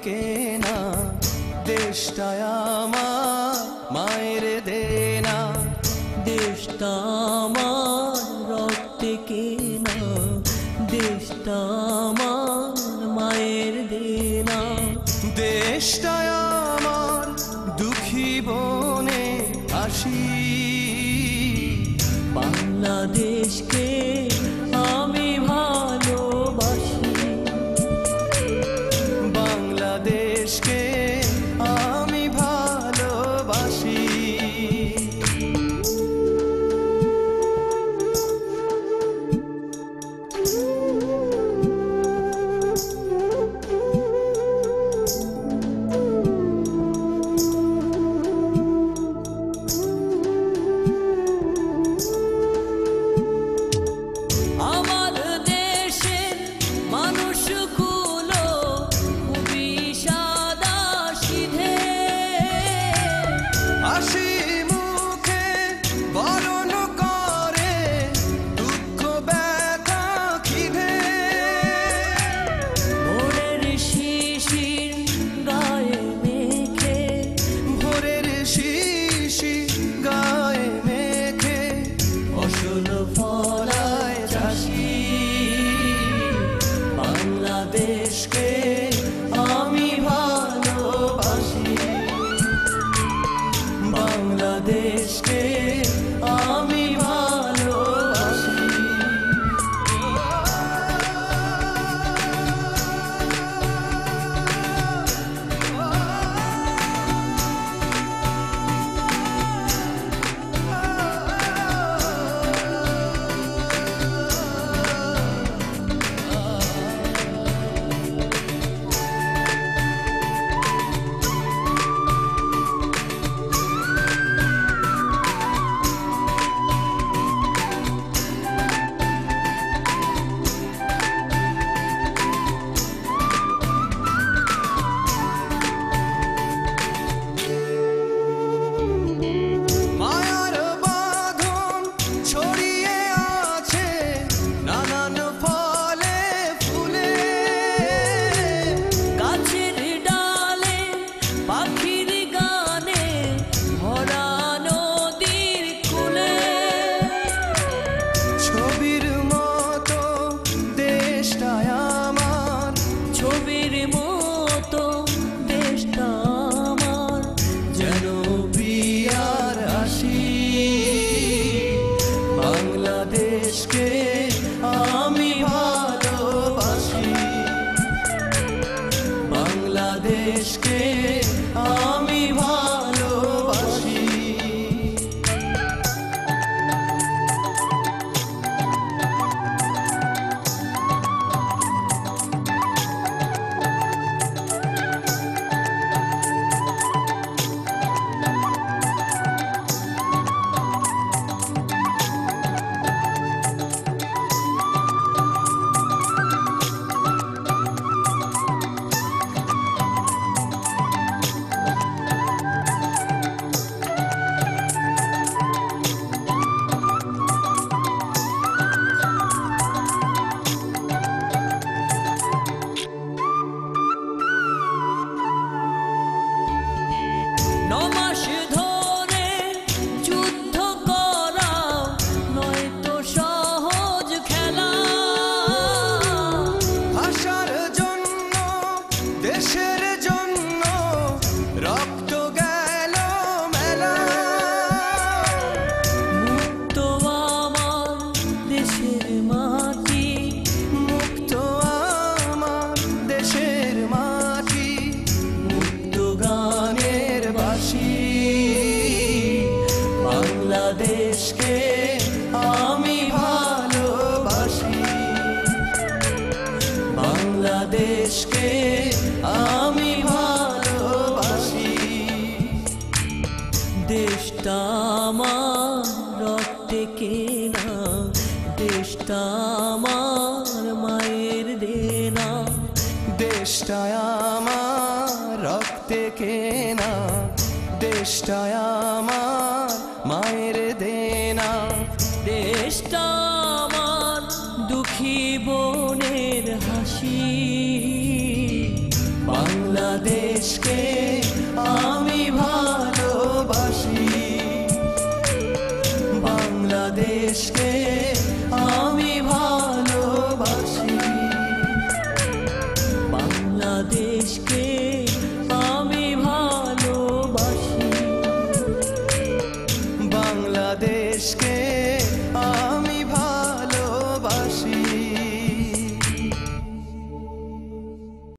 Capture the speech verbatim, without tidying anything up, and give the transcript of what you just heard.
কেনা, দেশটা আমার মায়ের দেনা। দেশটা আমার রক্তে কেনা, দেশটা আমার মায়ের দেনা। দেশটা আমার দুঃখী বনে হাসি, বাংলাদেশকে আমি ভালোবাসি, বাংলাদেশকে আমি ভালোবাসি। আমার দেশের মানুষগুলো খুবই সাদা সিধে, হাসি মুখে বরণ করে দুঃখ ব্যথা খিদে। ভোরের শিশির গায়ে মেখে, ভোরের শিশির গায়ে মেখে ফসল ফলায় চাষি। বাংলাদেশকে আমি ভালোবাসি, বাংলাদেশকে আমি ভালোবাসি। মায়ার বাঁধন ছড়িয়ে আছে নানান ফলে ফুলে, গাছের ডালে পাখির গানে ভরা নদীর কূলে। ছবির মতো দেশটা আমার, ছবির মতো দেশটা আমার, যেন প্রিয়ার হাসি। বাংলাদেশকে আমি ভালোবাসি, বাংলাদেশকে আমি ভালোবাসি। নমাস ধরে যুদ্ধ করা নয়তো সহজ খেলা, ভাষার জন্য দেশের জন্য রক্ত গেল মেলা। মুক্ত আমার দেশের মাটি, মুক্ত আমার দেশের মাটি, মুক্ত গানের বাঁশি। বাংলাদেশকে আমি ভালোবাসি, বাংলাদেশকে আমি ভালোবাসি। দেশটা আমার রক্তে কেনা, দেশটা আমার মায়ের দেনা। দেশটা আমার রক্তে কেনা, দেশটা আমার মায়ের দেনা। দেশটা আমার দুঃখী বোনের হাসি, বাংলা বাংলাদেশকে আমি ভালোবাসি, বাংলাদেশকে আমি ভালোবাসি, বাংলাদেশকে